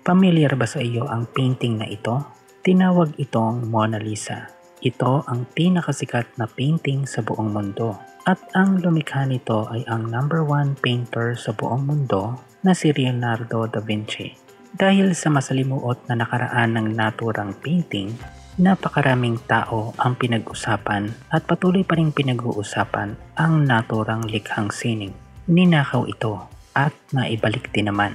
Pamilyar ba sa iyo ang painting na ito? Tinawag itong Mona Lisa. Ito ang pinakasikat na painting sa buong mundo. At ang lumikha nito ay ang #1 painter sa buong mundo na si Leonardo da Vinci. Dahil sa masalimuot na nakaraan ng naturang painting, napakaraming tao ang pinag-usapan at patuloy pa ring pinag-uusapan ang naturang likhang sining. Ninakaw ito at naibalik din naman.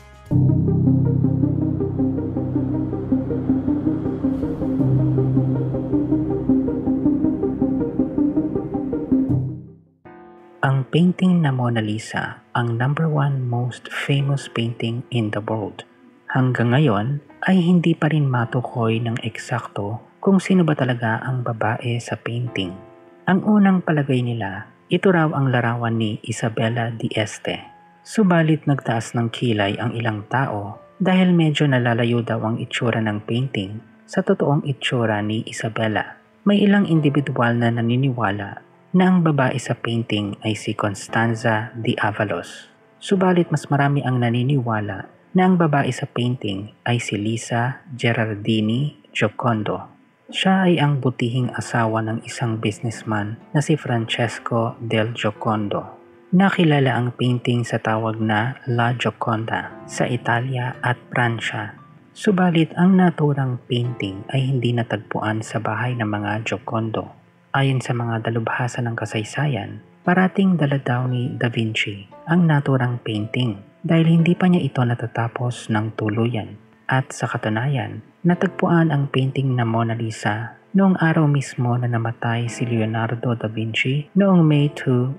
Ang painting na Mona Lisa ang #1 most famous painting in the world. Hanggang ngayon ay hindi pa rin matukoy ng eksakto kung sino ba talaga ang babae sa painting. Ang unang palagay nila, ito raw ang larawan ni Isabella d'Este. Subalit nagtaas ng kilay ang ilang tao dahil medyo nalalayo daw ang itsura ng painting sa totoong itsura ni Isabella. May ilang individual na naniniwala na ang babae sa painting ay si Constanza de Avalos. Subalit mas marami ang naniniwala na ang babae sa painting ay si Lisa Gherardini Giocondo. Siya ay ang butihing asawa ng isang businessman na si Francesco del Giocondo. Nakilala ang painting sa tawag na La Gioconda sa Italia at Pransya. Subalit ang naturang painting ay hindi natagpuan sa bahay ng mga Giocondo. Ayon sa mga dalubhasa ng kasaysayan, parating dala daw ni Da Vinci ang naturang painting dahil hindi pa niya ito natatapos ng tuluyan. At sa katunayan, natagpuan ang painting na Mona Lisa noong araw mismo na namatay si Leonardo da Vinci noong May 2,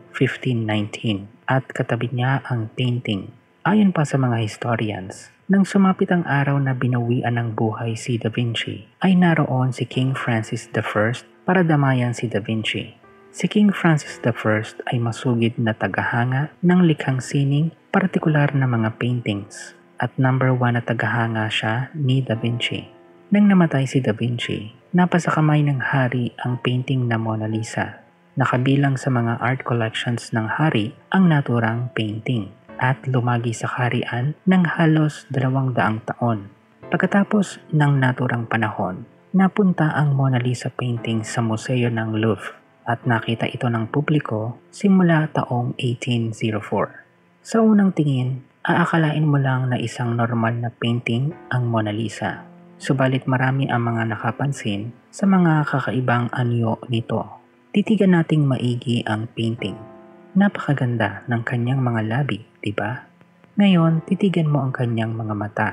1519 at katabi niya ang painting. Ayon pa sa mga historians, nang sumapit ang araw na binawian ng buhay si Da Vinci, ay naroon si King Francis I para damayan si Da Vinci. Si King Francis I ay masugid na tagahanga ng likhang sining, partikular na mga paintings, at #1 na tagahanga siya ni Da Vinci. Nang namatay si Da Vinci, napasa kamay ng hari ang painting na Mona Lisa. Nakabilang sa mga art collections ng hari ang naturang painting at lumagi sa kaharian ng halos 200 taon. Pagkatapos ng naturang panahon, napunta ang Mona Lisa painting sa Museo ng Louvre at nakita ito ng publiko simula taong 1804. Sa unang tingin, aakalain mo lang na isang normal na painting ang Mona Lisa. Subalit marami ang mga nakapansin sa mga kakaibang anyo nito. Titigan nating maigi ang painting. Napakaganda ng kanyang mga labi, di ba? Ngayon, titigan mo ang kanyang mga mata.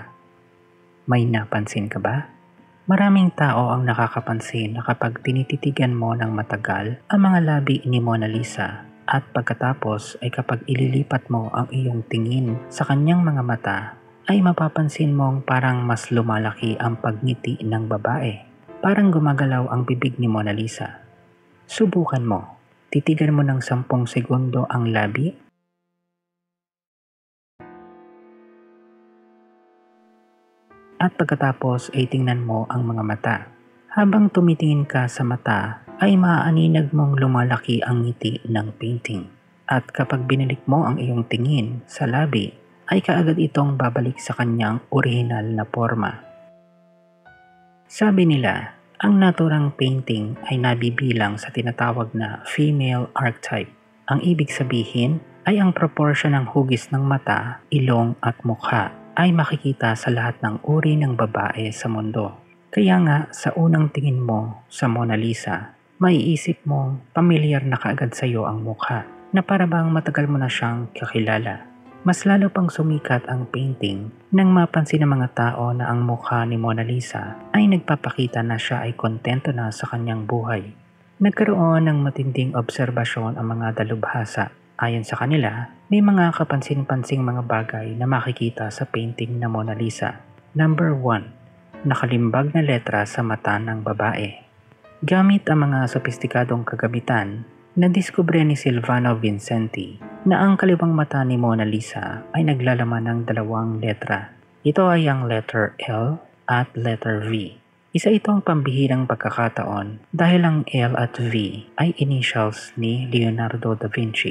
May napansin ka ba? Maraming tao ang nakakapansin na kapag tinititigan mo ng matagal ang mga labi ni Mona Lisa at pagkatapos ay kapag ililipat mo ang iyong tingin sa kanyang mga mata ay mapapansin mong parang mas lumalaki ang pagngiti ng babae. Parang gumagalaw ang bibig ni Mona Lisa. Subukan mo. Titigan mo ng 10 segundo ang labi. At pagkatapos ay tingnan mo ang mga mata. Habang tumitingin ka sa mata ay maaaninag mong lumalaki ang ngiti ng painting. At kapag binalik mo ang iyong tingin sa labi ay kaagad itong babalik sa kanyang orihinal na forma. Sabi nila, ang naturang painting ay nabibilang sa tinatawag na female archetype. Ang ibig sabihin ay ang proportion ng hugis ng mata, ilong at mukha ay makikita sa lahat ng uri ng babae sa mundo. Kaya nga sa unang tingin mo sa Mona Lisa, maiisip mong pamilyar na kaagad sa iyo ang mukha na para bang matagal mo na siyang kakilala. Mas lalo pang sumikat ang painting nang mapansin ng mga tao na ang mukha ni Mona Lisa ay nagpapakita na siya ay kontento na sa kanyang buhay. Nagkaroon ng matinding obserbasyon ang mga dalubhasa. Ayon sa kanila, may mga kapansin-pansing mga bagay na makikita sa painting na Mona Lisa. #1. Nakalimbag na letra sa mata ng babae. Gamit ang mga sopistikadong kagamitan, nadiskubre ni Silvano Vincenti na ang kaliwang mata ni Mona Lisa ay naglalaman ng 2 letra. Ito ay ang letter L at letter V. Isa itong pambihirang pagkakataon dahil ang L at V ay initials ni Leonardo da Vinci.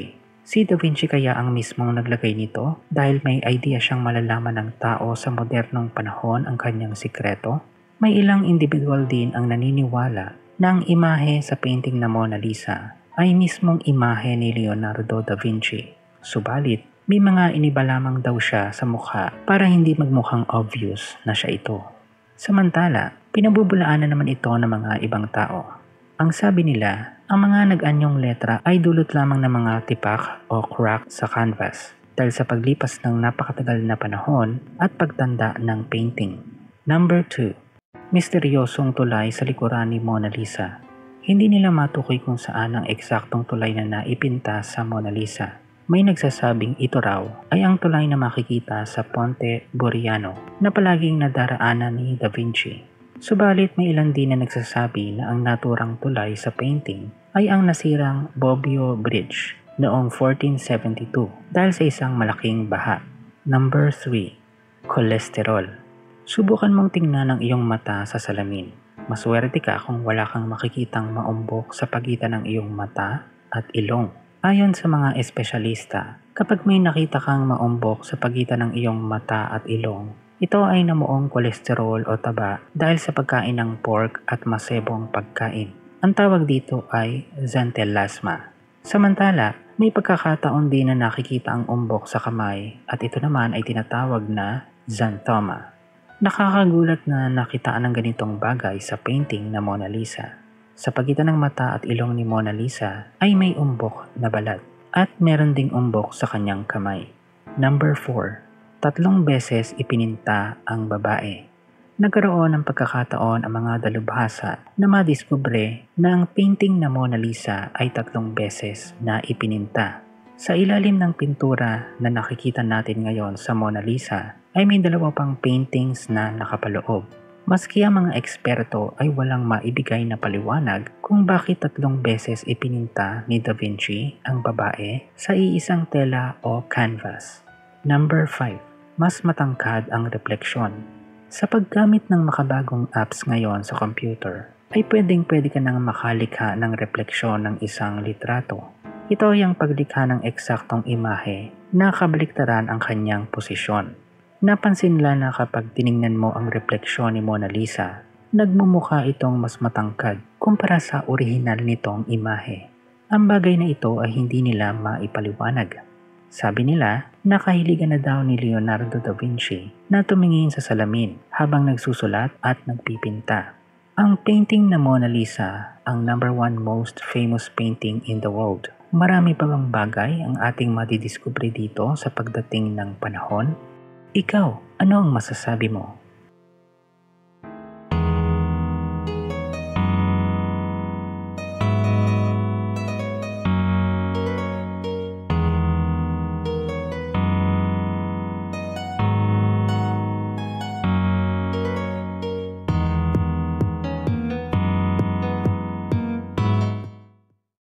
Si Da Vinci kaya ang mismong naglagay nito dahil may idea siyang malalaman ng tao sa modernong panahon ang kanyang sikreto? May ilang individual din ang naniniwala na ang imahe sa painting na Mona Lisa ay mismong imahe ni Leonardo da Vinci. Subalit, may mga iniba lamang daw siya sa mukha para hindi magmukhang obvious na siya ito. Samantala, pinabubulaanan naman ito ng mga ibang tao. Ang sabi nila, ang mga nag-anyong letra ay dulot lamang ng mga tipak o crack sa canvas dahil sa paglipas ng napakatagal na panahon at pagtanda ng painting. Number 2. Misteryosong tulay sa likuran ni Mona Lisa. Hindi nila matukoy kung saan ang eksaktong tulay na naipinta sa Mona Lisa. May nagsasabing ito raw ay ang tulay na makikita sa Ponte Buriano na palaging nadaraanan ni Da Vinci. Subalit may ilan din na nagsasabi na ang naturang tulay sa painting ay ang nasirang Bobbio Bridge noong 1472 dahil sa isang malaking baha. Number 3. Kolesterol. Subukan mong tingnan ang iyong mata sa salamin. Maswerte ka kung wala kang makikitang maumbok sa pagitan ng iyong mata at ilong. Ayon sa mga espesyalista, kapag may nakita kang maumbok sa pagitan ng iyong mata at ilong, ito ay namuong kolesterol o taba dahil sa pagkain ng pork at masebong pagkain. Ang tawag dito ay xanthelasma. Samantala, may pagkakataon din na nakikita ang umbok sa kamay at ito naman ay tinatawag na xanthoma. Nakakagulat na nakitaan ng ganitong bagay sa painting na Mona Lisa. Sa pagitan ng mata at ilong ni Mona Lisa ay may umbok na balat at meron ding umbok sa kanyang kamay. Number 4. 3 beses ipininta ang babae. Nagkaroon ng pagkakataon ang mga dalubhasa na madiskubre na ang painting na Mona Lisa ay 3 beses na ipininta. Sa ilalim ng pintura na nakikita natin ngayon sa Mona Lisa ay may 2 pang paintings na nakapaloob. Maski ang mga eksperto ay walang maibigay na paliwanag kung bakit 3 beses ipininta ni Da Vinci ang babae sa iisang tela o canvas. Number 5. Mas matangkad ang refleksyon. Sa paggamit ng makabagong apps ngayon sa computer, ay pwede ka nang makalikha ng refleksyon ng isang litrato. Ito ay ang paglikha ng eksaktong imahe na kabaliktaran ang kanyang posisyon. Napansin nila na kapag tiningnan mo ang refleksyon ni Mona Lisa, nagmumukha itong mas matangkad kumpara sa orihinal nitong imahe. Ang bagay na ito ay hindi nila maipaliwanag. Sabi nila, nakahiligan na daw ni Leonardo da Vinci na tumingin sa salamin habang nagsusulat at nagpipinta. Ang painting na Mona Lisa, ang number 1 most famous painting in the world. Marami pa bang bagay ang ating madidiskubre dito sa pagdating ng panahon? Ikaw, ano ang masasabi mo?